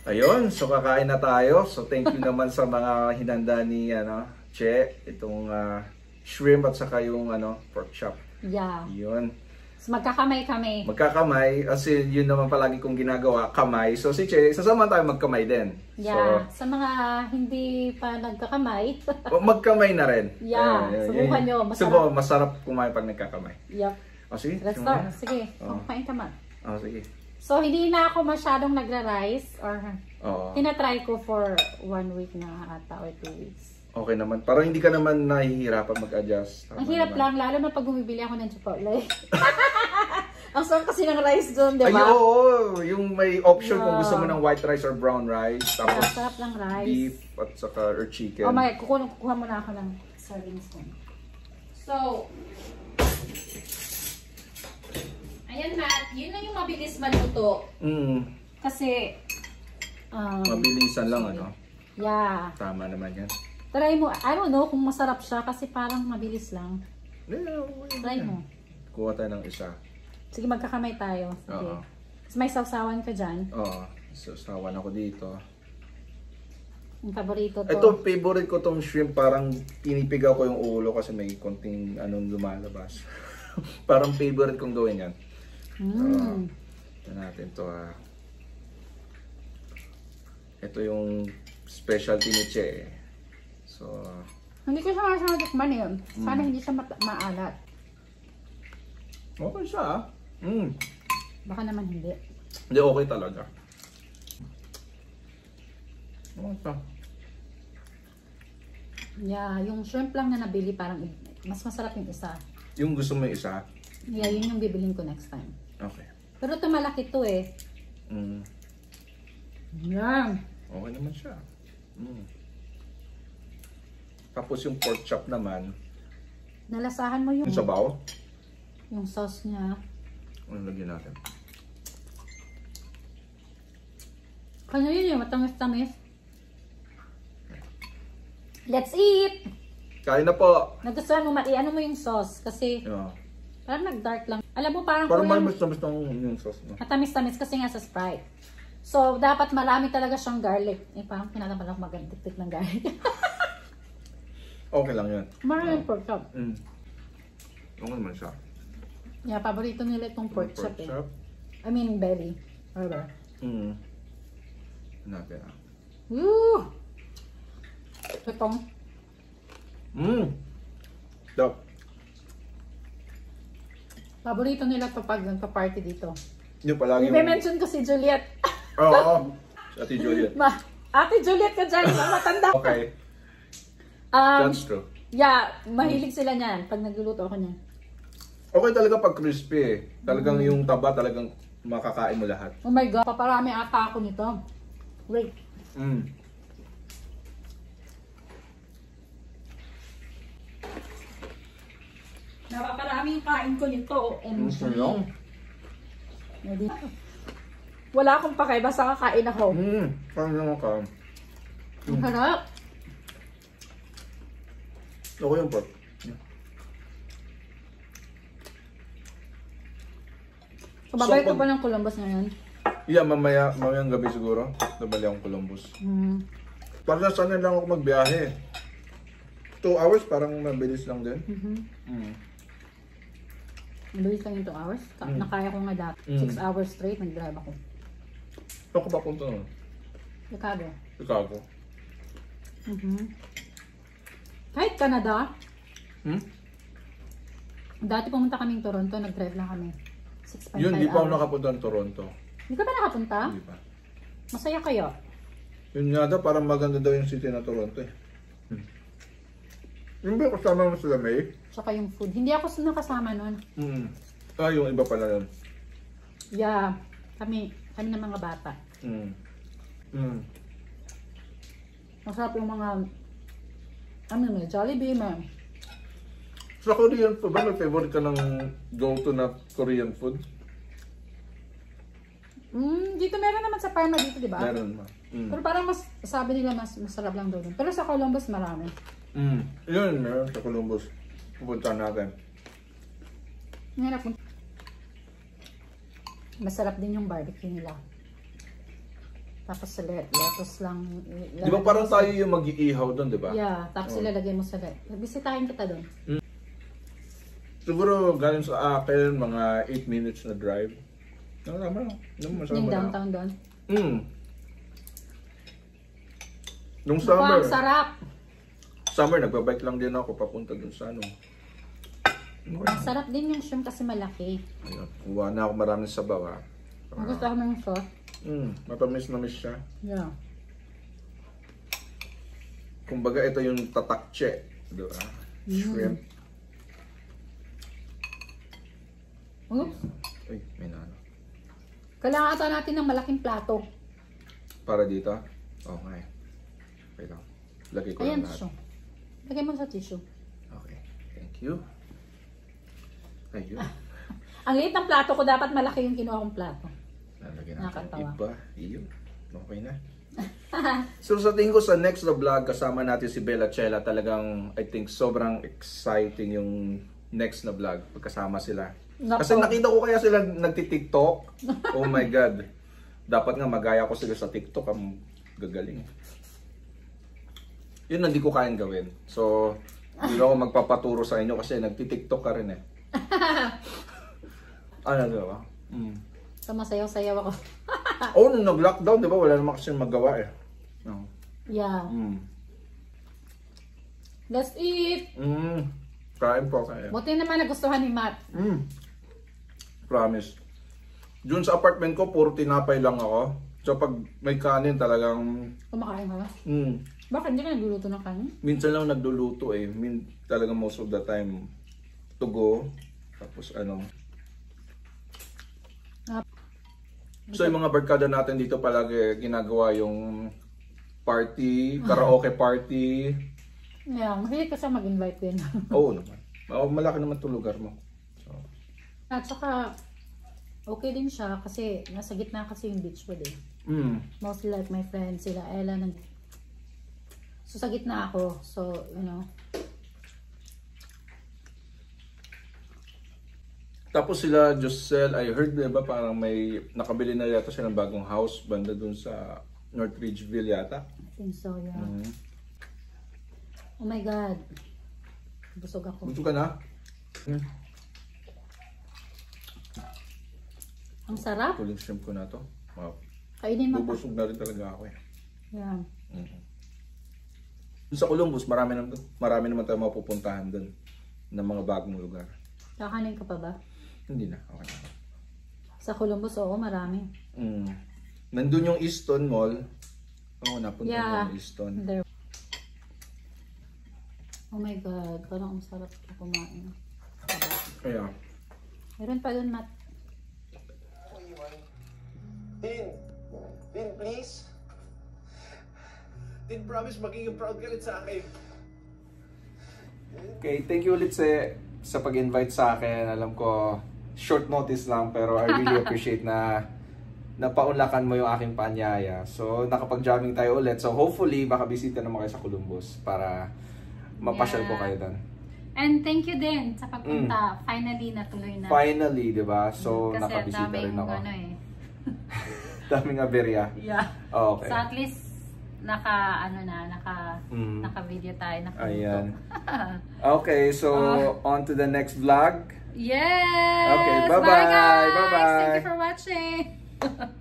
Ayun, so kakain na tayo. So thank you naman sa mga hinanda ni Che, itong shrimp at saka yung pork chop. Yeah. Yun. So magkakamay kami. Magkakamay kasi yun naman palagi kong ginagawa, kamay. So si Che, sasama tayo magkamay din. Yeah. So, sa mga hindi pa nagkakamay. Magkamay na rin. Yeah. Subukan nyo. Masarap. Subukan, masarap kumain pag nagkakamay. Yup. Sige. Let's start. Sige. Kumain ka man. Sige. So, hindi na ako masyadong nagra-rice or tinatry ko for 1 week na ata or 2 weeks. Okay naman. Parang hindi ka naman nahihirapan mag-adjust. Ang hirap lang, lalo na pag bumibili ako ng Chipotle. Ang sarap kasi ng rice doon, di ba? Ay, oo. Yung may option kung gusto mo ng white rice or brown rice. Tapos sarap ng rice. Beef at saka or chicken. Oh my, kukuha muna ako ng serving spoon. So, ayan na, yun lang yung mabilis maluto. Kasi, mabilisan lang, Yeah. Tama naman yan. Try mo, I don't know kung masarap siya kasi parang mabilis lang. Try mo. Kuha tayo ng isa. Sige, magkakamay tayo. Sige. Kasi may sawsawan ka dyan. Oo. Sawsawan ako dito. Yung paborito to. Ito, favorite ko tong shrimp. Parang pinipigaw ko yung ulo kasi may konting lumalabas. Parang favorite kong gawin yan. Ito natin to Ito yung specialty ni Che. So, hindi ko siya matikman yun. Sana hindi siya maalat. Okay siya Baka naman hindi. Hindi, okay talaga. Okay. Yeah, yung shrimp lang na nabili parang mas masarap yung isa. Yung gusto mo yung isa? Yeah, yun yung bibilin ko next time. Okay. Pero ito malaki to eh. Yan. Okay naman siya. Tapos yung pork chop naman. Nalasahan mo yung sabaw? Yung sauce niya. Ano lagyan natin? Kanya yun yung matamis-tamis. Let's eat! Kain na po! Nagustuhan mo, ano mo yung sauce? Kasi parang nag-dark lang. Alam mo, parang matamis-tamis yung sauce. Matamis-tamis kasi nga sa Sprite. So, dapat marami talaga siyang garlic. Parang pinatapan ako mag-tik-tik ng garlic. Okay lang yan. Maraming pork chop. Okay naman siya. Yeah, paborito nila itong pork chop eh. I mean, belly. Or natin Woo! Itong. Dap. Paborito nila ito pag nagpa-party dito. Yung palagi I-mention ko si Juliet. Oo. Si Ate Juliet. Ate Juliet ka dyan. Matanda. Okay. That's true. Yeah, mahilig sila niyan pag nagluluto ako niyan. Okay talaga pag crispy eh. Talagang yung taba talagang makakain mo lahat. Oh my God, paparami ata ako nito. Wait. Napaparami yung kain ko nito. Wala akong pakay, basta kakain ako. Parang naman ka. Ang harap. Okay yung pork. So, babalik ka ba ng Columbus ngayon? Yeah, mamayang gabi siguro. Nabali akong Columbus. Para sana lang ako magbiyahe. 2 hours, parang mabilis lang din. Mabilis lang yung 2 hours? Nakaya ko nga dati. 6 hours straight, nag-drive ako. Saan ka ba punta nun? Chicago. Chicago. Kahit Canada. Dati pumunta kaming Toronto, nag-drive lang kami. 6.5 hours. Yun, di pa ako nakapunta ng Toronto. Hindi ka ba nakapunta? Hindi pa. Masaya kayo? Yun nga daw, parang maganda daw yung city na Toronto eh. Yung ba kasama mo sila, May? Tsaka yung food. Hindi ako nakasama nun. Yung iba pala yun. Yeah. Kami ng mga bata. Masarap yung mga may Jollibee, man. Sa Korean food ba, may favorite ka ng go-to na Korean food? Dito meron naman sa Parma dito, di ba? Meron ma. Pero parang sabi nila masarap lang doon. Pero sa Columbus marami. Yun, meron sa Columbus. Pupunta natin. Masarap din yung barbecue nila. Tapos lettuce lang. Di ba parang tayo yung mag-iihaw doon, di ba? Yeah, tapos ilalagay mo sa lettuce. Bisitahin kita doon. Siguro galing sa akin, mga 8 minutes na drive. Tama lang. Yung downtown doon. Nung summer. Ang sarap. Summer, nagbabike lang din ako papunta dun sa ano. Ang sarap din yung shrimp kasi malaki. Ayun, kuha na ako maraming sabaw ha. Gusto ko ng sauce. Matamis na miss siya. Yeah. Kumbaga ito yung tatakche. Diba? Shrimp. Oops. Uy, may nano. Kailangan ata natin ng malaking plato. Para dito? Okay. Wait lang. Lagay ko Ayan, lang lahat. tissue. Lagay mo sa tissue. Okay. Thank you. Ayun. Ang liit ng plato ko, dapat malaki yung kinuha kong plato. Lalagyan natin Nakakatawa. iba. Iyon. Okay na. So sa tingin ko sa next na vlog, kasama natin si Bella Chela. Talagang, I think, sobrang exciting yung next na vlog. Pagkasama sila. Nako. Kasi nakita ko kaya sila nagti-TikTok. Oh my God. Dapat nga magaya ko sila sa TikTok. Ang gagaling. Yun hindi ko kayang gawin. So, hindi ako magpapaturo sa inyo kasi nagti-TikTok ka rin eh. Ano ba? So, masayaw-sayaw ako. Oh, nung nag-lockdown, di ba? Wala naman kasi magawa eh. No. Yeah. Let's eat! Kain po kayo. Buti naman nagustuhan ni Matt. Promise. Doon sa apartment ko, puro tinapay lang ako. So pag may kanin talagang... Kumakain ka? Mm, Bakit hindi ka nagluluto ng kanin? minsan lang nagluluto eh. Talagang most of the time to go. Tapos ano. So yung mga barkada natin dito palagi ginagawa yung party, karaoke party. Yeah, mahilig ka sa mag-invite din. Oo naman. Malaki naman itong lugar mo. So, At saka, okay din siya kasi nasa gitna kasi yung Beachwood eh. Mostly like my friends, sila Ella. So sa gitna ako. So, you know. Tapos sila Josel, I heard diba parang may nakabili na yata siya ng bagong house banda dun sa North Ridgeville yata. I think so, yeah. Oh my God. Busog ako. Gusto ka na? Ang sarap. Tuling shrimp ko na to. Wow. Kainin mo pa. Bubusog na rin talaga ako eh. Yeah. Dun sa Columbus, marami naman tayo mapupuntahan dun ng mga bagong lugar. Kakanin ka pa ba? Hindi na. Okay na. Sa Columbus, oo, marami. Nandun yung Easton Mall. Oo, napunta Yeah. yung Easton. There. Oh my God, parang ang sarap ko kumain. Kaya. Meron pa dun, Matt. Tin, please. Tin, promise magiging proud ka rin sa akin. Okay, thank you ulit sa pag-invite sa akin. Alam ko, short notice lang, pero I really appreciate na napaunlakan mo yung aking paanyaya. So, nakapag-jamming tayo ulit. So, hopefully, baka bisita naman kayo sa Columbus para mapasyal ko kayo doon. And thank you din sa pagpunta. Finally, natuloy na. Finally, di ba? So, kasi nakabisita rin ako. Ano eh. Daming aberya. Yeah. Okay. So, at least, naka-video tayo. Ayan. Okay, so, on to the next vlog. Yes! Okay, bye-bye! Bye, guys! Bye-bye! Thank you for watching!